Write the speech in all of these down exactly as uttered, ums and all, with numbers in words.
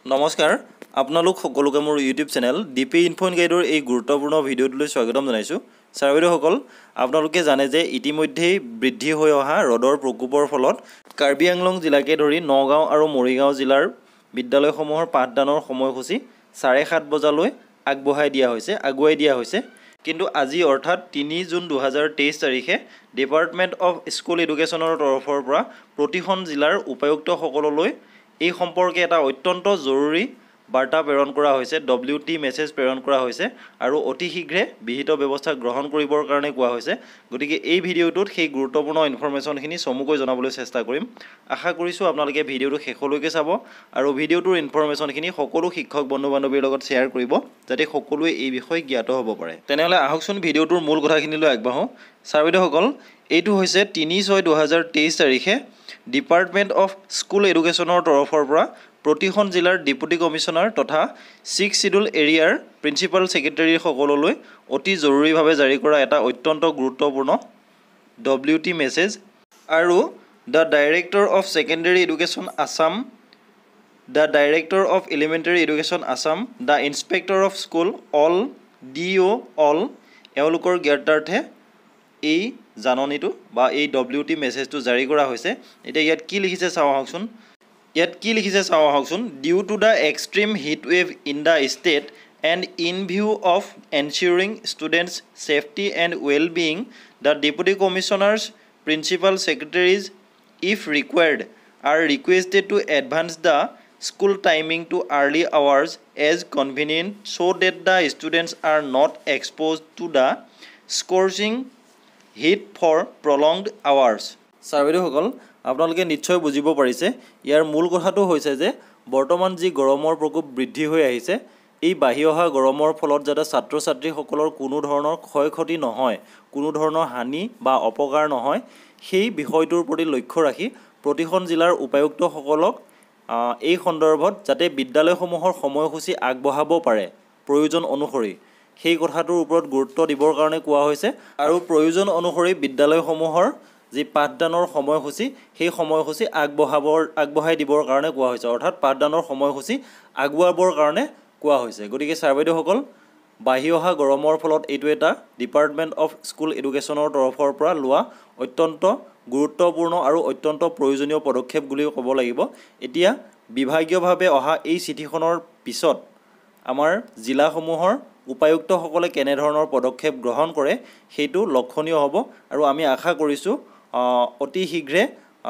নমস্কাৰ আপোনালোক সকলোকে মোৰ YouTube channel DP info and গাইডৰ এই গুৰুত্বপূৰ্ণ ভিডিঅ'টোলৈ স্বাগতম জনাইছোঁ। ছাৰ বাইদেউসকল, আপোনালোকে জানে যে ইতিমধ্যেই বৃদ্ধি হৈ অহা ৰ'দৰ প্ৰকোপৰ ফলত কাৰ্বি আংলং জিলাকে ধৰি নগাঁও আৰু মৰিগাঁও জিলাৰ বিদ্যালয়সমূহৰ পাঠদানৰ সময়সূচী চাৰে সাত বজালৈ আগবঢ়াই দিয়া হৈছে আগুৱাই দিয়া হৈছে। কিন্তু আজি অৰ্থাৎ তিনি জুন দুহেজাৰ তেইছ তাৰিখে ডিপাৰ্টমেণ্ট অফ স্কুল এডুকেশ্যনৰ তৰফৰ পৰা প্ৰতিখন জিলাৰ উপায়ুক্তসকললৈ এই সম্পৰ্কে এটা অত্যন্ত জৰুৰী বাৰ্তা প্ৰেৰণ কৰা হৈছে, ডব্লিউ টি মেছেজ প্ৰেৰণ কৰা হৈছে আৰু অতি শীঘ্ৰে বিহিত ব্যৱস্থা গ্ৰহণ কৰিবৰ কাৰণে কোৱা হৈছে। গতিকে এই ভিডিঅ'টোত সেই গুৰুত্বপূৰ্ণ ইনফৰমেশ্যনখিনি চমুকৈ জনাবলৈ চেষ্টা কৰিম। আশা কৰিছোঁ আপোনালোকে ভিডিঅ'টো শেষলৈকে চাব আৰু ভিডিঅ'টোৰ ইনফৰমেশ্যনখিনি সকলো শিক্ষক বন্ধু বান্ধৱীৰ লগত শ্বেয়াৰ কৰিব, যাতে সকলোৱে এই বিষয়ে জ্ঞাত হ'ব পাৰে। তেনেহ'লে আহকচোন ভিডিঅ'টোৰ মূল কথাখিনিলৈ আগবাঢ়োঁ। ছাৰ বাইদেউসকল, এইটো হৈছে তিনি ছয় দুহেজাৰ তেইছ তাৰিখে ডিপাৰ্টমেণ্ট অফ স্কুল এডুকেশ্যনৰ তৰফৰ পৰা প্ৰতিখন জিলাৰ ডেপুটি কমিশ্যনাৰ তথা ছিক্স চিডুল এৰিয়াৰ প্ৰিন্সিপাল ছেক্ৰেটাৰীসকললৈ অতি জৰুৰীভাৱে জাৰি কৰা এটা অত্যন্ত গুৰুত্বপূৰ্ণ ডব্লিউ টি মেছেজ। আৰু the director of secondary education Assam, the director of elementary education Assam, the inspector of school all, D O' all, এওঁলোকৰ জ্ঞাতাৰ্থে এই জাননীটো বা এই ডব্লিউ টি মেছেজটো জাৰি কৰা হৈছে। এতিয়া ইয়াত কি লিখিছে চাওঁ আহকচোন ইয়াত কি লিখিছে চাওঁ আহকচোন due to the extreme heat wave in the state and in view of ensuring students safety and well being, the deputy commissioners principal secretaries if required are requested to advance the school timing to early hours as convenient so' that the students are not exposed to the scorching heat for prolonged hours. Sir বাইদেউসকল, আপোনালোকে নিশ্চয় বুজিব পাৰিছে ইয়াৰ মূল কথাটো হৈছে যে বৰ্তমান যি গৰমৰ প্ৰকোপ বৃদ্ধি হৈ আহিছে, এই বাঢ়ি অহা গৰমৰ ফলত যাতে ছাত্ৰ ছাত্ৰীসকলৰ কোনো ধৰণৰ ক্ষয় ক্ষতি নহয়, কোনো ধৰণৰ হানি বা অপকাৰ নহয়, সেই বিষয়টোৰ প্ৰতি লক্ষ্য ৰাখি প্ৰতিখন জিলাৰ উপায়ুক্তসকলক এই সন্দৰ্ভত যাতে বিদ্যালয়সমূহৰ সময়সূচী আগবঢ়াব পাৰে প্ৰয়োজন অনুসৰি, সেই কথাটোৰ ওপৰত গুৰুত্ব দিবৰ কাৰণে কোৱা হৈছে। আৰু প্ৰয়োজন অনুসৰি বিদ্যালয়সমূহৰ যি পাঠদানৰ সময়সূচী সেই সময়সূচী আগবঢ়াবৰ আগবঢ়াই দিবৰ কাৰণে কোৱা হৈছে, অৰ্থাৎ পাঠদানৰ সময়সূচী আগুৱাবৰ কাৰণে কোৱা হৈছে। গতিকে ছাৰ বাইদেউসকল, বাঢ়ি অহা গৰমৰ ফলত এইটো এটা ডিপাৰ্টমেণ্ট অফ স্কুল এডুকেশ্যনৰ তৰফৰ পৰা লোৱা অত্যন্ত গুৰুত্বপূৰ্ণ আৰু অত্যন্ত প্ৰয়োজনীয় পদক্ষেপ বুলি ক'ব লাগিব। এতিয়া বিভাগীয়ভাৱে অহা এই চিঠিখনৰ পিছত আমাৰ জিলাসমূহৰ উপায়ুক্তসকলে কেনেধৰণৰ পদক্ষেপ গ্ৰহণ কৰে সেইটো লক্ষণীয় হ'ব আৰু আমি আশা কৰিছোঁ অতি শীঘ্ৰে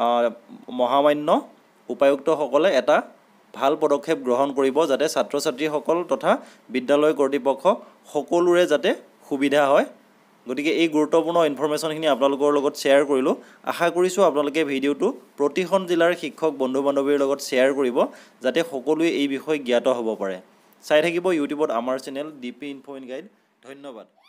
মহামান্য উপায়ুক্তসকলে এটা ভাল পদক্ষেপ গ্ৰহণ কৰিব, যাতে ছাত্ৰ ছাত্ৰীসকল তথা বিদ্যালয় কৰ্তৃপক্ষ সকলোৰে যাতে সুবিধা হয়। গতিকে এই গুৰুত্বপূৰ্ণ ইনফৰমেশ্যনখিনি আপোনালোকৰ লগত শ্বেয়াৰ কৰিলোঁ। আশা কৰিছোঁ আপোনালোকে ভিডিঅ'টো প্ৰতিখন জিলাৰ শিক্ষক বন্ধু বান্ধৱীৰ লগত শ্বেয়াৰ কৰিব, যাতে সকলোৱে এই বিষয়ে জ্ঞাত হ'ব পাৰে। চাই থাকিব ইউটিউবত আমাৰ channel DP info and guide. ধন্যবাদ।